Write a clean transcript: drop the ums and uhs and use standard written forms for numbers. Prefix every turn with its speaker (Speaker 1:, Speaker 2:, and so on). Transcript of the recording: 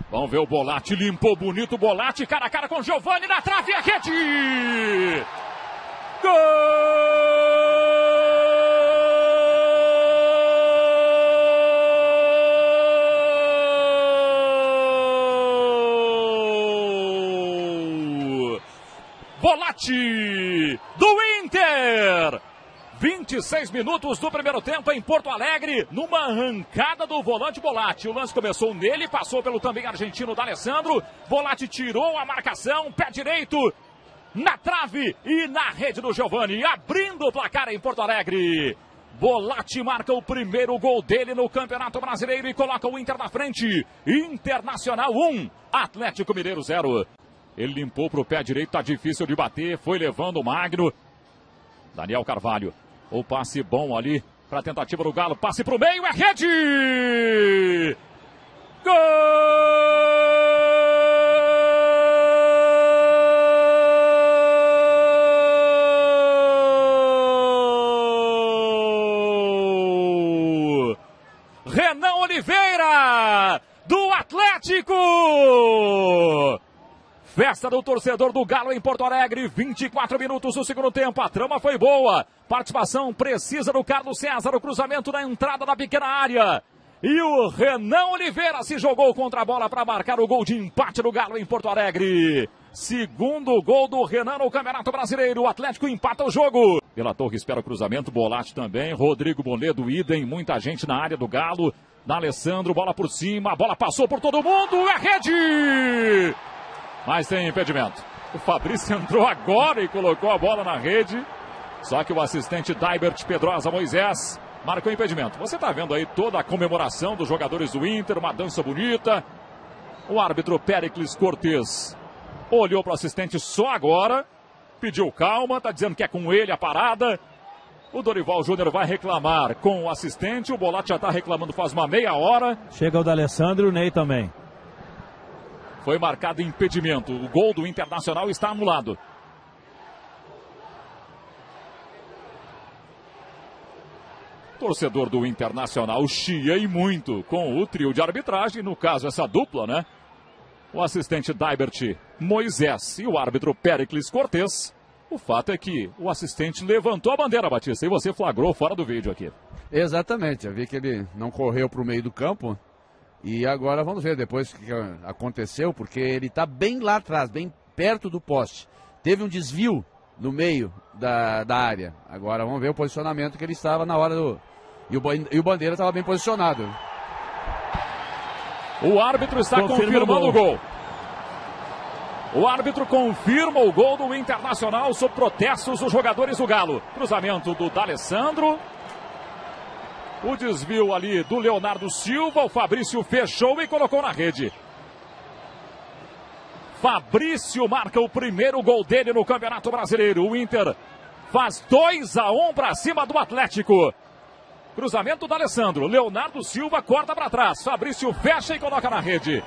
Speaker 1: Vamos ver o Bolatti, limpou bonito o Bolatti, cara a cara com o Giovani na trave, a rede! Gol! Bolatti do Inter! 26 minutos do primeiro tempo em Porto Alegre, numa arrancada do volante Bolatti. O lance começou nele, passou pelo também argentino D'Alessandro. Bolatti tirou a marcação, pé direito, na trave e na rede do Giovani, abrindo o placar em Porto Alegre. Bolatti marca o primeiro gol dele no Campeonato Brasileiro e coloca o Inter na frente. Internacional 1, Atlético Mineiro 0. Ele limpou para o pé direito, tá difícil de bater, foi levando o Magno. Daniel Carvalho. O passe bom ali para a tentativa do Galo. Passe para o meio, é rede! Gol! Renan Oliveira, do Atlético! Festa do torcedor do Galo em Porto Alegre, 24 minutos do segundo tempo, a trama foi boa, participação precisa do Carlos César, o cruzamento na entrada da pequena área, e o Renan Oliveira se jogou contra a bola para marcar o gol de empate do Galo em Porto Alegre. Segundo gol do Renan no Campeonato Brasileiro, o Atlético empata o jogo. Pela Torre espera o cruzamento, Bolatti também, Rodrigo Boledo, idem, muita gente na área do Galo, D'Alessandro, bola por cima, a bola passou por todo mundo, é rede! Mas tem impedimento. O Fabrício entrou agora e colocou a bola na rede. Só que o assistente Daibert Pedrosa Moisés marcou impedimento. Você está vendo aí toda a comemoração dos jogadores do Inter, uma dança bonita. O árbitro Péricles Cortez olhou para o assistente só agora, pediu calma, está dizendo que é com ele a parada. O Dorival Júnior vai reclamar com o assistente. O Bolatti já está reclamando faz uma meia hora.
Speaker 2: Chega o D'Alessandro e o Ney também.
Speaker 1: Foi marcado impedimento. O gol do Internacional está anulado. Torcedor do Internacional chiei muito com o trio de arbitragem. No caso, essa dupla, né? O assistente Daibert Moisés e o árbitro Péricles Cortez. O fato é que o assistente levantou a bandeira, Batista, e você flagrou fora do vídeo aqui.
Speaker 3: Exatamente. Eu vi que ele não correu para o meio do campo. E agora vamos ver depois o que aconteceu, porque ele está bem lá atrás, bem perto do poste. Teve um desvio no meio da área. Agora vamos ver o posicionamento que ele estava na hora do... E o Bandeira estava bem posicionado.
Speaker 1: O árbitro está confirmando o gol. O árbitro confirma o gol do Internacional sob protestos dos jogadores do Galo. Cruzamento do D'Alessandro. O desvio ali do Leonardo Silva, o Fabrício fechou e colocou na rede. Fabrício marca o primeiro gol dele no Campeonato Brasileiro. O Inter faz 2-1 para cima do Atlético. Cruzamento do D'Alessandro, Leonardo Silva corta para trás. Fabrício fecha e coloca na rede.